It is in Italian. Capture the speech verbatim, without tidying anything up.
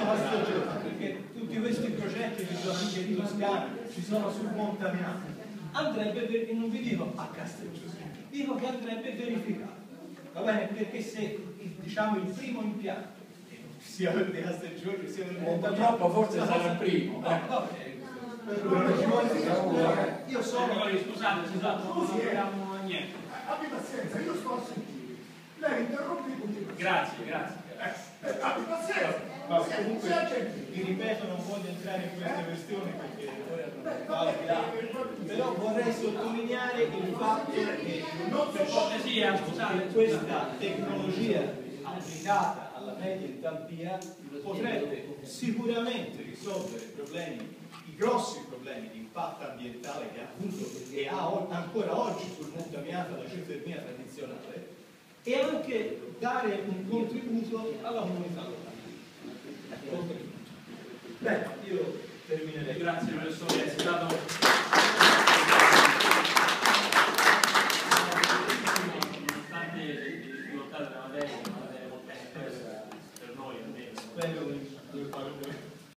vicino a Stagione, perché tutti questi progetti ci sono anche in Toscana, ci sono sul Montamiano. Andrebbe, e non vi dico a Castelgiuseppi, dico che andrebbe verificato, va bene? Perché se diciamo il primo impianto, sia per di Castelgiorgio sia per il Montamiano, purtroppo forse sarà il primo. No, vabbè. Io sono. Scusate, scusate, non abbiamo niente. Abbi pazienza, io sto a sentire. Lei interrompe e continua. Grazie, grazie. Eh, eh, abbi pazienza. Ma comunque, vi ripeto, non voglio entrare in queste questioni perché va al di là. Però vorrei sottolineare il fatto che Per cortesia, scusate, questa tecnologia applicata alla media entalpia potrebbe sicuramente risolvere problemi, i grossi problemi di impatto ambientale che appunto e ha ancora oggi sul Montamiato la geotermia tradizionale, e anche dare un contributo alla comunità locale. Beh, io terminerei. grazie professore, è stato nonostante le difficoltà della materia, una materia molto complessa per noi almeno. Spero